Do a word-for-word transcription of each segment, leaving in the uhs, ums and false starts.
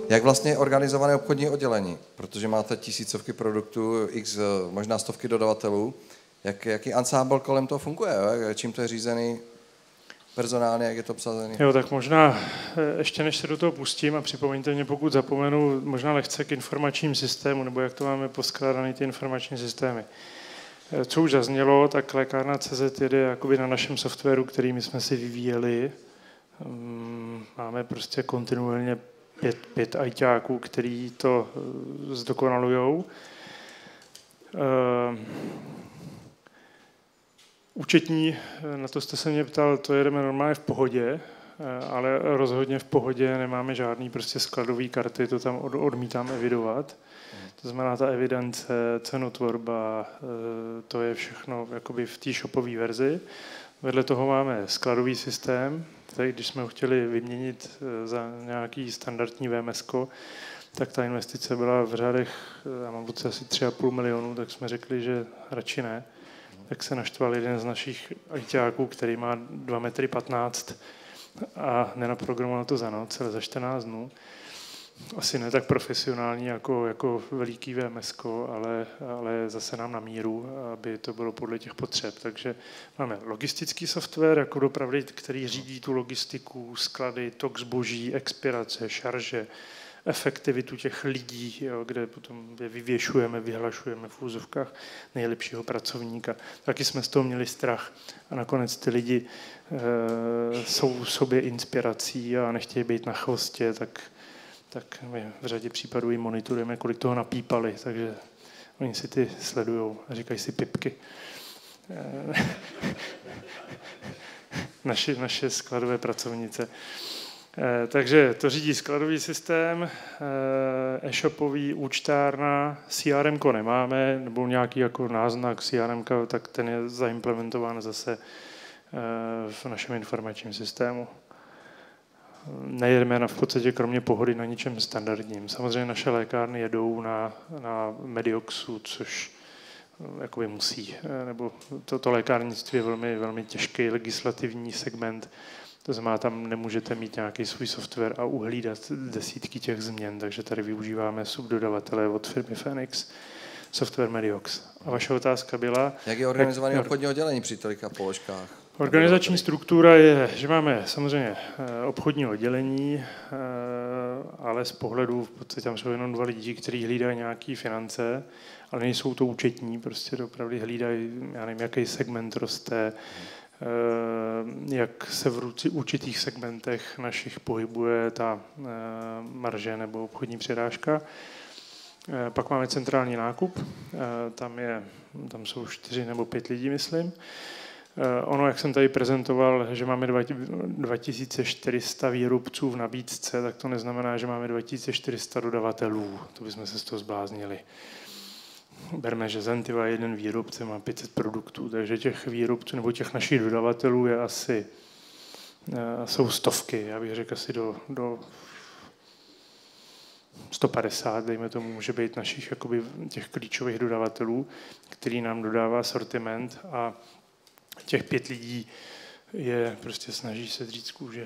Jak vlastně je organizované obchodní oddělení? Protože máte tisícovky produktů, x, možná stovky dodavatelů. Jak, jaký ansámbl kolem toho funguje? Jo? Čím to je řízený personálně, jak je to obsazený? Jo, tak možná ještě než se do toho pustím a připomeňte mě, pokud zapomenu, možná lehce k informačním systému, nebo jak to máme poskládané ty informační systémy. Co už zaznělo, tak lékárna tečka cé zet jede jakoby na našem softwaru, který my jsme si vyvíjeli. Máme prostě kontinuálně pět, pět ajťáků, který to zdokonalujou. Účetní, na to jste se mě ptal, to jedeme normálně v pohodě, ale rozhodně v pohodě nemáme žádný prostě skladové karty, to tam odmítám evidovat. To znamená ta evidence, cenotvorba, to je všechno jakoby v té shopové verzi. Vedle toho máme skladový systém, tady když jsme ho chtěli vyměnit za nějaký standardní V M S ko, tak ta investice byla v řádech, já mám pocit asi tři a půl milionu, tak jsme řekli, že radši ne. Tak se naštval jeden z našich ajťáků, který má dva metry patnáct a nenaprogramoval to za noc, ale za čtrnáct dnů. Asi ne tak profesionální jako, jako veliký V M S ko, ale, ale zase nám na míru, aby to bylo podle těch potřeb. Takže máme logistický software jako dopravdy, který řídí tu logistiku, sklady, tok zboží, expirace, šarže, efektivitu těch lidí, jo, kde potom je vyvěšujeme, vyhlašujeme v úzovkách nejlepšího pracovníka. Taky jsme z toho měli strach a nakonec ty lidi e, jsou sobě inspirací a nechtějí být na chvostě, tak, tak my v řadě případů jim monitorujeme, kolik toho napípali, takže oni si ty sledujou a říkají si pipky. E, naše, naše skladové pracovnice. Takže to řídí skladový systém, e-shopový, účtárna, C R M ko nemáme, nebo nějaký jako náznak C R M ka, tak ten je zaimplementován zase v našem informačním systému. Nejedeme na v podstatě kromě pohody na ničem standardním. Samozřejmě naše lékárny jedou na, na Medioxu, což jakoby musí, nebo toto lékárnictví je velmi, velmi těžký legislativní segment. To znamená, tam nemůžete mít nějaký svůj software a uhlídat desítky těch změn, takže tady využíváme subdodavatele od firmy Phoenix, software Mediox. A vaše otázka byla... Jak je organizované jak, obchodní oddělení při tolika položkách? Organizační struktura je, že máme samozřejmě obchodní oddělení, ale z pohledu, v podstatě tam jsou jenom dva lidi, kteří hlídají nějaké finance, ale nejsou to účetní, prostě opravdu hlídají, já nevím, jaký segment roste, jak se v určitých segmentech našich pohybuje ta marže nebo obchodní přirážka. Pak máme centrální nákup, tam, je, tam jsou čtyři nebo pět lidí, myslím. Ono, jak jsem tady prezentoval, že máme dva tisíce čtyři sta výrobců v nabídce, tak to neznamená, že máme dva tisíce čtyři sta dodavatelů. To bychom se z toho zbláznili. Berme, že Zentiva je jeden výrobce, má pět set produktů, takže těch výrobců nebo těch našich dodavatelů je asi, jsou stovky, já bych řekl asi do, do sto padesát, dejme tomu, může být našich jakoby, těch klíčových dodavatelů, který nám dodává sortiment a těch pět lidí je prostě snaží se dřít z kůže.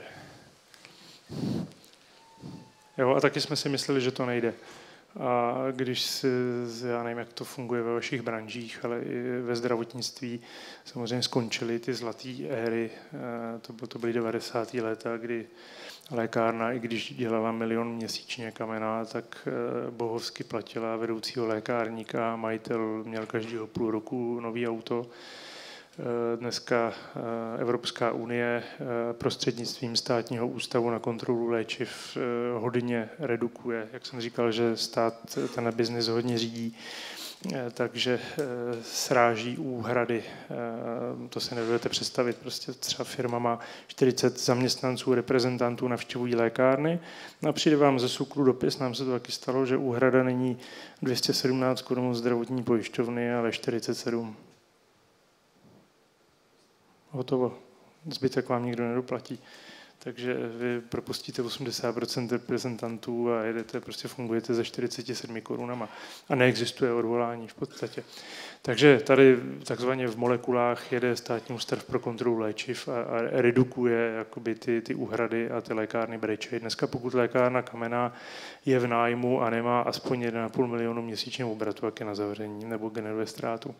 Jo, a taky jsme si mysleli, že to nejde. A když si, já nevím, jak to funguje ve vašich branžích, ale i ve zdravotnictví samozřejmě skončily ty zlaté éry, to, to byly devadesátá léta, kdy lékárna, i když dělala milion měsíčně kamena, tak bohovsky platila vedoucího lékárníka, majitel měl každého půl roku nový auto. Dneska Evropská unie prostřednictvím státního ústavu na kontrolu léčiv hodně redukuje. Jak jsem říkal, že stát ten biznis hodně řídí, takže sráží úhrady. To si nedovedete představit. Prostě třeba firma má čtyřicet zaměstnanců, reprezentantů, navštěvují lékárny a přijde vám ze SÚKLu dopis, nám se to taky stalo, že úhrada není dvě stě sedmnáct korun zdravotní pojišťovny, ale čtyřicet sedm. Hotovo. Zbytek vám nikdo nedoplatí. Takže vy propustíte osmdesát procent reprezentantů a jedete, prostě fungujete za čtyřicet sedm korunama. A neexistuje odvolání v podstatě. Takže tady takzvaně v molekulách jede Státní ústav pro kontrolu léčiv a, a redukuje jakoby ty, ty úhrady a ty lékárny brečejí. Dneska pokud lékárna Kamenná je v nájmu a nemá aspoň jedna celá pět milionu měsíčního obratu, jak je na zavření, nebo generuje ztrátu.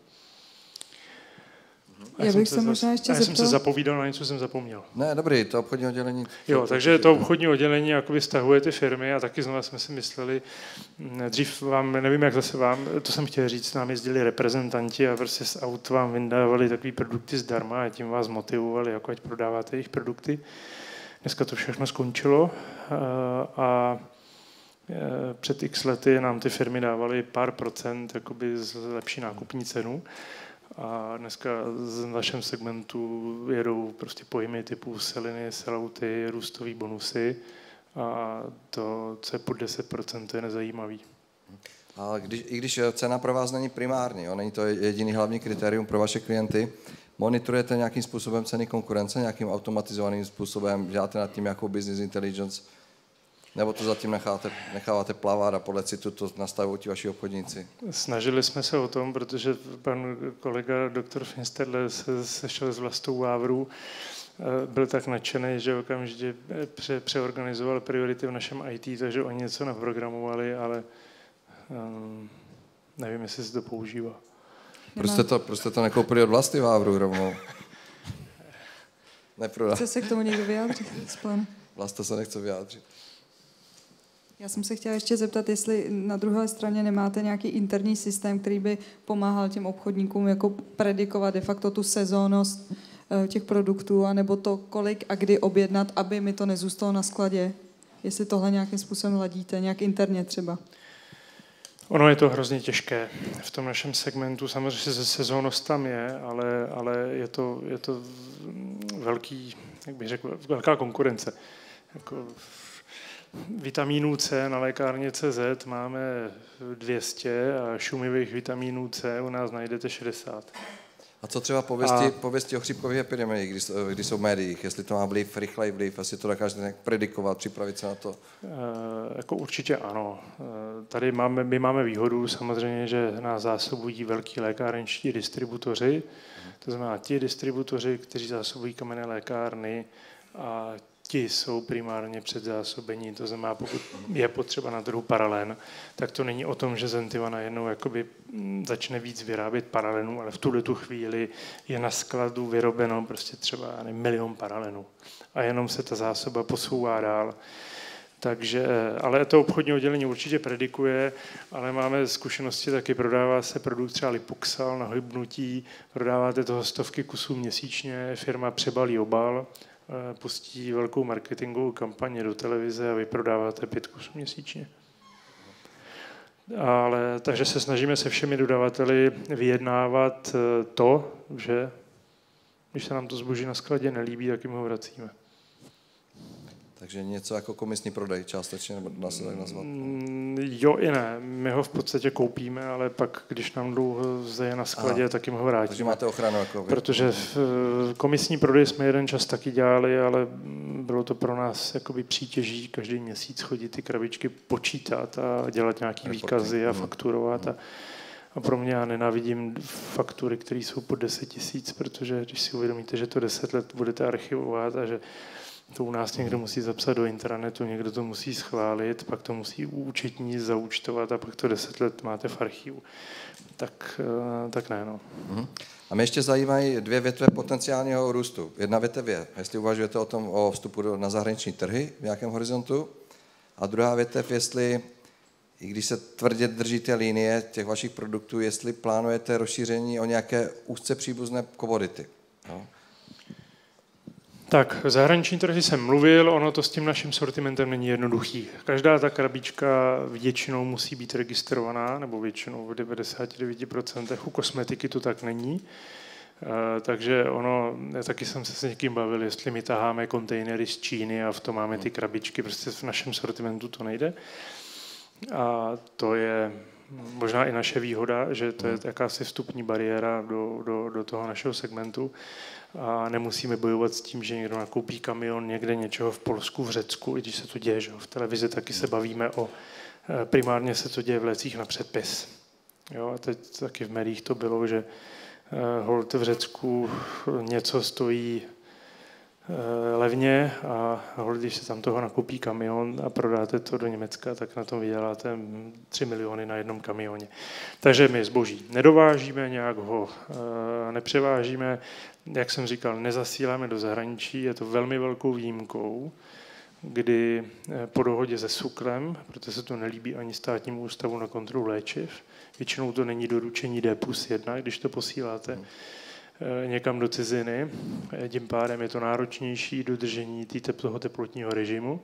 Já, já bych se možná ještě já zeptal. jsem se zapovídal na něco, jsem zapomněl. Ne, dobrý, to obchodní oddělení. Jo, takže to obchodní oddělení jakoby stahuje ty firmy a taky znovu jsme si mysleli, dřív vám, nevím jak zase vám, to jsem chtěl říct, nám jezdili reprezentanti a prostě z aut vám vydávali takový produkty zdarma a tím vás motivovali, jako ať prodáváte jejich produkty. Dneska to všechno skončilo a před x lety nám ty firmy dávaly pár procent jakoby z lepší nákupní cenu. A dneska v našem segmentu jedou prostě pojmy typu seliny, sellouty, růstové bonusy a to, co je pod deset procent, to je nezajímavý. A když, i když cena pro vás není primární, jo, není to jediný hlavní kritérium pro vaše klienty, monitorujete nějakým způsobem ceny konkurence, nějakým automatizovaným způsobem, děláte nad tím nějakou business intelligence, nebo to zatím necháte, necháváte plavat a podle citu to nastavují ti vaši obchodníci? Snažili jsme se o tom, protože pan kolega doktor Finsterle se sešel s Vlastou Vávru, byl tak nadšený, že okamžitě pře- přeorganizoval priority v našem í té, takže oni něco naprogramovali, ale um, nevím, jestli se to používá. Proč jste to, proč jste to nekoupili od Vlasty Vávru rovnou? Neprodá. Chce se k tomu někdo vyjádřit? Vlasta se nechce vyjádřit. Já jsem se chtěla ještě zeptat, jestli na druhé straně nemáte nějaký interní systém, který by pomáhal těm obchodníkům jako predikovat de facto tu sezónnost těch produktů, anebo to, kolik a kdy objednat, aby mi to nezůstalo na skladě. Jestli tohle nějakým způsobem ladíte, nějak interně třeba. Ono je to hrozně těžké v tom našem segmentu. Samozřejmě se sezónnost tam je, ale, ale je, to, je to velký, jak bych řekl, velká konkurence. Jako vitamínů C na lékárně C Z máme dvě stě a šumivých vitamínů C u nás najdete šedesát. A co třeba pověsti, a... pověsti o chřipkové epidemii, když, když jsou v médiích, jestli to má vliv, rychlej vliv, jestli to dokážete nějak predikovat, připravit se na to? E, jako určitě ano. E, tady máme, my máme výhodu samozřejmě, že nás zásobují velký lékárenčtí distributoři, to znamená ti distributoři, kteří zásobují kamenné lékárny a ti jsou primárně předzásobení, to znamená, pokud je potřeba na trhu paralen, tak to není o tom, že Zentiva najednou jakoby začne víc vyrábět paralenů, ale v tuhle tu chvíli je na skladu vyrobeno prostě třeba nevím, milion paralenů a jenom se ta zásoba posouvá dál. Takže, ale to obchodní oddělení určitě predikuje, ale máme zkušenosti, taky prodává se produkt třeba Lipuxal na hybnutí, prodáváte toho stovky kusů měsíčně, firma přebalí obal, pustí velkou marketingovou kampaně do televize a vy prodáváte pět kusů měsíčně. Ale, takže se snažíme se všemi dodavateli vyjednávat to, že když se nám to zboží na skladě nelíbí, tak jim ho vracíme. Takže něco jako komisní prodej částečně, nebo dá se tak nazvat? Jo i ne. My ho v podstatě koupíme, ale pak, když nám dlouho zeje na skladě, Aha. tak jim ho vrátíme. Takže máte ochranu jako vy. Protože v komisní prodej jsme jeden čas taky dělali, ale bylo to pro nás jakoby přítěží každý měsíc chodit ty krabičky počítat a dělat nějaký výkazy a fakturovat. A, a pro mě já nenávidím faktury, které jsou pod deset tisíc, protože když si uvědomíte, že to deset let budete archivovat a že to u nás někdo musí zapsat do intranetu, někdo to musí schválit, pak to musí účetní zaúčtovat a pak to deset let máte v archivu. Tak, tak ne, no. A mě ještě zajímají dvě větve potenciálního růstu. Jedna větev je, jestli uvažujete o tom, o vstupu do, na zahraniční trhy v nějakém horizontu. A druhá větev, jestli, i když se tvrdě držíte linie těch vašich produktů, jestli plánujete rozšíření o nějaké úzce příbuzné komodity. No. Tak, v zahraniční trhy jsem mluvil, ono to s tím naším sortimentem není jednoduchý. Každá ta krabička většinou musí být registrovaná, nebo většinou v devadesát devět procent. U kosmetiky to tak není. E, takže ono, taky jsem se s někým bavil, jestli my taháme kontejnery z Číny a v tom máme ty krabičky, prostě v našem sortimentu to nejde. A to je možná i naše výhoda, že to je jakási vstupní bariéra do, do, do toho našeho segmentu a nemusíme bojovat s tím, že někdo nakoupí kamion někde něčeho v Polsku, v Řecku, i když se to děje, že v televizi taky se bavíme o, primárně se to děje v lécích na předpis. Jo, a teď taky v médiích to bylo, že holt v Řecku něco stojí levně a holt, když se tam toho nakoupí kamion a prodáte to do Německa, tak na tom vyděláte tři miliony na jednom kamioně. Takže my zboží nedovážíme, nějak ho nepřevážíme, jak jsem říkal, nezasíláme do zahraničí, je to velmi velkou výjimkou, kdy po dohodě se SÚKLem, protože se to nelíbí ani Státnímu ústavu na kontrolu léčiv, většinou to není doručení D plus jedna, když to posíláte někam do ciziny, tím pádem je to náročnější dodržení toho teplotního režimu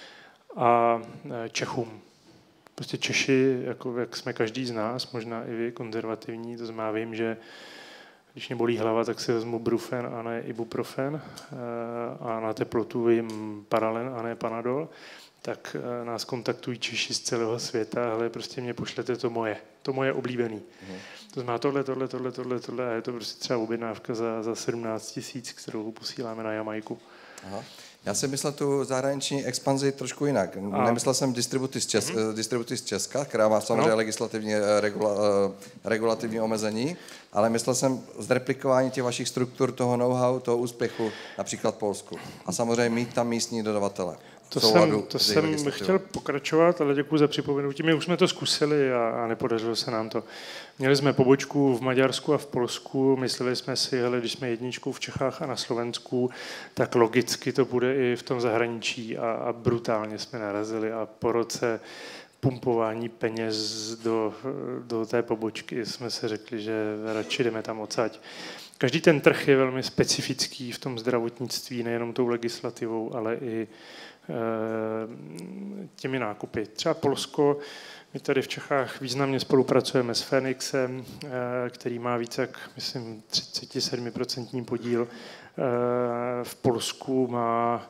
a Čechům. Prostě Češi, jako jak jsme každý z nás, možná i vy, konzervativní, to znamená, vím, že když mě bolí hlava, tak si vezmu Brufen a ne Ibuprofen a na teplotu jim Paralen a ne Panadol, tak nás kontaktují Češi z celého světa, ale prostě mě pošlete to moje, to moje oblíbený. Mm. To znamená tohle, tohle, tohle, tohle, tohle a je to prostě třeba objednávka za, za sedmnáct tisíc, kterou posíláme na Jamajku. Aha. Já jsem myslel tu zahraniční expanzi trošku jinak. A. Nemyslel jsem distributy z, Čes, mm-hmm. distributy z Česka, která má samozřejmě no. legislativní regula, regulativní omezení, ale myslel jsem zreplikování těch vašich struktur, toho know-how, toho úspěchu, například v Polsku. A samozřejmě mít tam místní dodavatele. To jsem, to jsem chtěl pokračovat, ale děkuji za připomenutí. My už jsme to zkusili a, a nepodařilo se nám to. Měli jsme pobočku v Maďarsku a v Polsku, mysleli jsme si, hele, když jsme jedničkou v Čechách a na Slovensku, tak logicky to bude i v tom zahraničí a, a brutálně jsme narazili a po roce pumpování peněz do, do té pobočky jsme si řekli, že radši jdeme tam odsaď. Každý ten trh je velmi specifický v tom zdravotnictví, nejenom tou legislativou, ale i těmi nákupy. Třeba Polsko, my tady v Čechách významně spolupracujeme s Fenixem, který má více jak, myslím, třicet sedm procent podíl. V Polsku má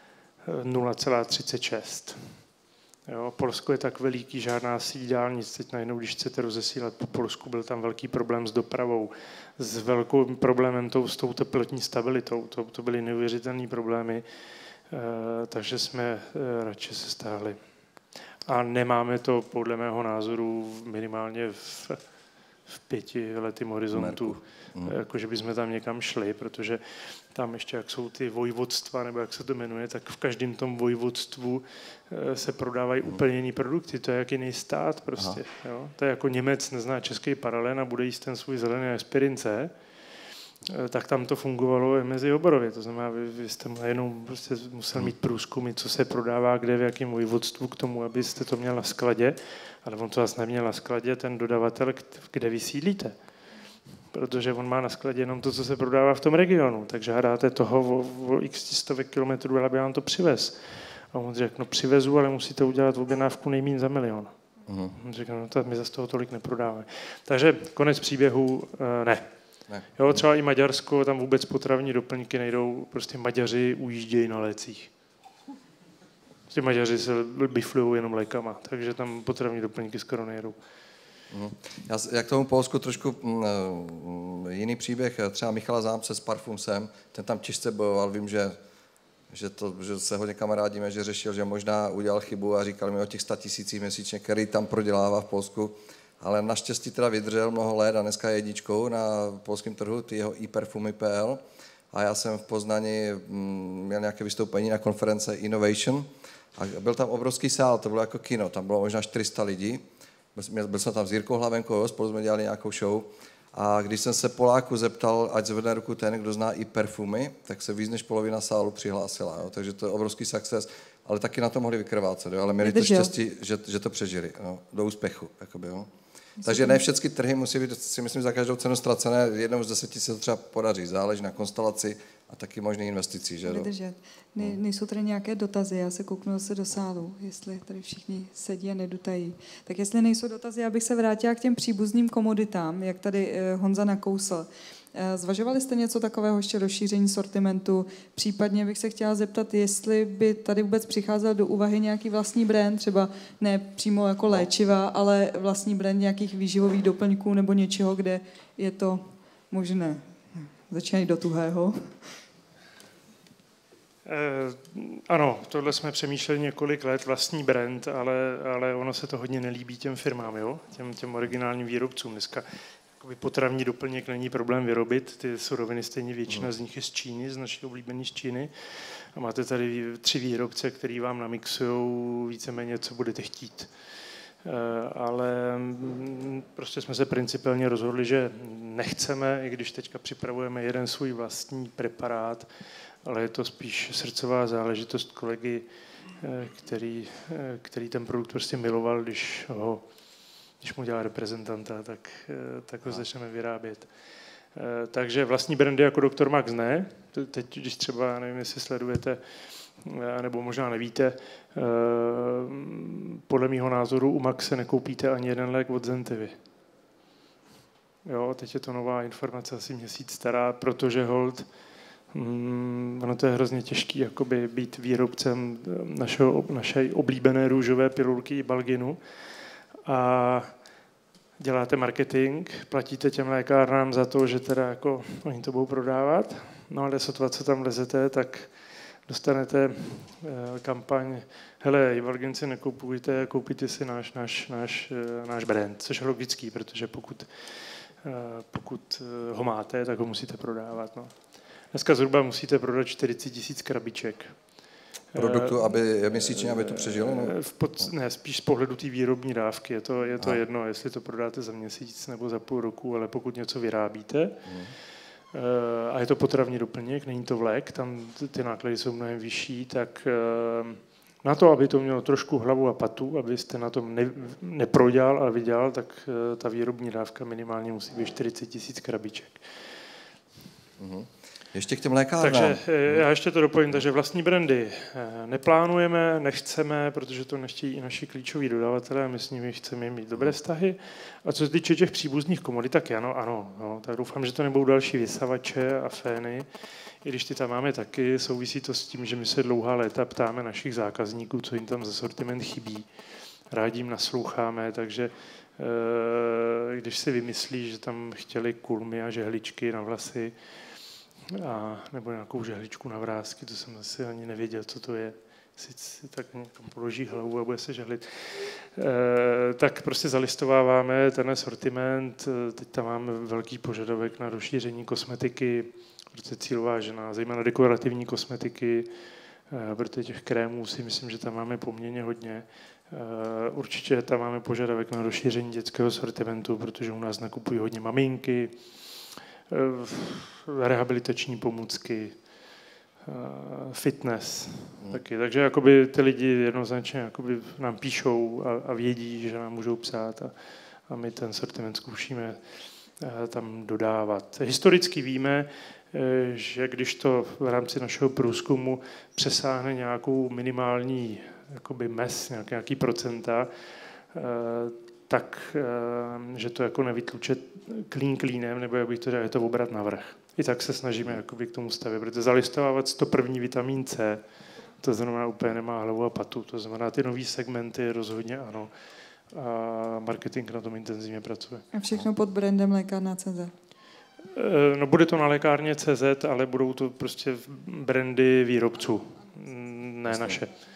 nula celá třicet šest. Jo, Polsko je tak veliký, žádná síť dálnic. Teď najednou, když chcete rozesílat po Polsku, byl tam velký problém s dopravou, s velkým problémem tou, s tou teplotní stabilitou. To, to byly neuvěřitelné problémy. Uh, takže jsme uh, radši se stáhli. A nemáme to podle mého názoru minimálně v, v pěti letým horizontu, mm. jakože bychom tam někam šli, protože tam ještě, jak jsou ty vojvodstva, nebo jak se to jmenuje, tak v každém tom vojvodstvu uh, se prodávají mm. úplně jiný produkty. To je jak jiný stát prostě. Jo? To je jako Němec nezná český Paralen a bude jíst ten svůj zelený aspirin C, tak tam to fungovalo i mezi oborově. To znamená, vy, vy jste jenom prostě musel mít průzkumy, co se prodává, kde, v jakém vojvodstvu k tomu, abyste to měl na skladě, ale on to zase neměl na skladě, ten dodavatel, kde vy sídlíte. Protože on má na skladě jenom to, co se prodává v tom regionu. Takže žádáte toho o, o x stovek kilometrů, aby vám to přivez. A on řekl, no přivezu, ale musíte udělat objednávku nejméně za milion. Uh-huh. On řekl, no to my za toho tolik neprodáváme. Takže konec příběhu, ne. Ne. Jo, třeba i Maďarsko, tam vůbec potravní doplňky nejdou, prostě Maďaři ujíždějí na lécích. Prostě Maďaři se biflují jenom lékama, takže tam potravní doplňky skoro nejedou. Já, jak tomu Polsku trošku m, jiný příběh, třeba Michala Zámce s Parfumsem, ten tam těžce bojoval, vím, že, že, to, že se hodně kamarádíme, že řešil, že možná udělal chybu a říkal mi o těch sta tisících měsíčně, který tam prodělává v Polsku. Ale naštěstí teda vydržel mnoho let a dneska je jedničkou na polském trhu, ty jeho e-perfumy tečka p l. A já jsem v Poznani měl nějaké vystoupení na konference Innovation a byl tam obrovský sál, to bylo jako kino, tam bylo možná čtyři sta lidí. Byl jsem tam s Jirkou Hlavenkou, spolu jsme dělali nějakou show. A když jsem se Poláku zeptal, ať zvedne ruku ten, kdo zná e-perfumy, tak se víc než polovina sálu přihlásila. Jo? Takže to je obrovský success, ale taky na to mohli vykrvácet, jo? Ale měli to štěstí, že, že to přežili, jo? Do úspěchu. Jakoby, jo? Takže ne všechny trhy musí být, si myslím, za každou cenu ztracené. Jednou z deseti se to třeba podaří. Záleží na konstelaci a taky možný investicí. Že? Vydržet. Ne, nejsou tady nějaké dotazy, já se kouknu zase do sálu, jestli tady všichni sedí a nedutají. Tak jestli nejsou dotazy, já bych se vrátila k těm příbuzným komoditám, jak tady Honza nakousl. Zvažovali jste něco takového, ještě rozšíření sortimentu? Případně bych se chtěla zeptat, jestli by tady vůbec přicházel do úvahy nějaký vlastní brand, třeba ne přímo jako léčiva, ale vlastní brand nějakých výživových doplňků nebo něčeho, kde je to možné. Začínají do tuhého. Eh, ano, tohle jsme přemýšleli několik let, vlastní brand, ale, ale ono se to hodně nelíbí těm firmám, jo? Těm, těm originálním výrobcům. Dneska jakoby potravní doplněk není problém vyrobit, ty suroviny stejně většina z nich je z Číny, z naší oblíbené z Číny. A máte tady tři výrobce, který vám namixujou víceméně, co budete chtít. Ale prostě jsme se principiálně rozhodli, že nechceme, i když teďka připravujeme jeden svůj vlastní preparát, ale je to spíš srdcová záležitost kolegy, který, který ten produkt prostě miloval, když, ho, když mu dělá reprezentanta, tak, tak ho začneme vyrábět. Takže vlastní brandy jako doktor Max ne. Teď, když třeba, nevím, jestli sledujete, nebo možná nevíte, podle mýho názoru u Max se nekoupíte ani jeden lék od Zentivy. Jo, teď je to nová informace, asi měsíc stará, protože hold, mm, ono to je hrozně těžký, jakoby být výrobcem našeho, naší oblíbené růžové pilulky Balginu a děláte marketing, platíte těm lékárnám za to, že teda jako oni to budou prodávat, no ale sotva, co tam lezete, tak dostanete kampaň, hele, Ivalgin si nekupujte, koupíte si náš, náš, náš, náš brand, což je logický, protože pokud, pokud ho máte, tak ho musíte prodávat. No. Dneska zhruba musíte prodat čtyřicet tisíc krabiček. Produktu, aby je měsíčně, aby to přežilo? No? V pod, ne, spíš z pohledu té výrobní dávky. Je to, je to jedno, jestli to prodáte za měsíc nebo za půl roku, ale pokud něco vyrábíte, hmm. a je to potravní doplněk, není to vlék, tam ty náklady jsou mnohem vyšší, tak na to, aby to mělo trošku hlavu a patu, abyste na tom ne, neprodělal a vydělal, tak ta výrobní dávka minimálně musí být čtyřicet tisíc krabiček. Mm-hmm. Ještě k těm lékárnám. Takže já ještě to doplním, takže vlastní brandy neplánujeme, nechceme, protože to nechtějí i naši klíčoví dodavatelé, my s nimi chceme mít dobré vztahy. A co se týče těch příbuzných komodit, tak ano, ano. No, tak doufám, že to nebudou další vysavače a fény, i když ty tam máme taky, souvisí to s tím, že my se dlouhá léta ptáme našich zákazníků, co jim tam za sortiment chybí. Rádi jim nasloucháme, takže když si vymyslí, že tam chtěli kulmy a žehličky na vlasy, a, nebo nějakou žehličku na vrásky, to jsem asi ani nevěděl, co to je. Si tak někam položí hlavu a bude se žehlit. E, tak prostě zalistováváme ten sortiment, teď tam máme velký požadavek na rozšíření kosmetiky, protože cílová žena, zejména dekorativní kosmetiky, e, protože těch krémů si myslím, že tam máme poměrně hodně. E, určitě tam máme požadavek na rozšíření dětského sortimentu, protože u nás nakupují hodně maminky, rehabilitační pomůcky, fitness hmm. taky. Takže jakoby ty lidi jednoznačně jakoby nám píšou a, a vědí, že nám můžou psát a, a my ten sortiment zkoušíme tam dodávat. Historicky víme, že když to v rámci našeho průzkumu přesáhne nějakou minimální jakoby mez, nějaký, nějaký procenta, tak, že to jako nevytluče klín klínem, nebo jak bych to řekl, je to obrat navrch. I tak se snažíme jakoby k tomu stavět, protože zalistovávat sto první vitamin C, to znamená úplně nemá hlavu a patu, to znamená ty nový segmenty rozhodně ano. A marketing na tom intenzivně pracuje. A všechno pod brandem lékárna tečka cé zet? No bude to na lékárně tečka cé zet, ale budou to prostě brandy výrobců, ne naše.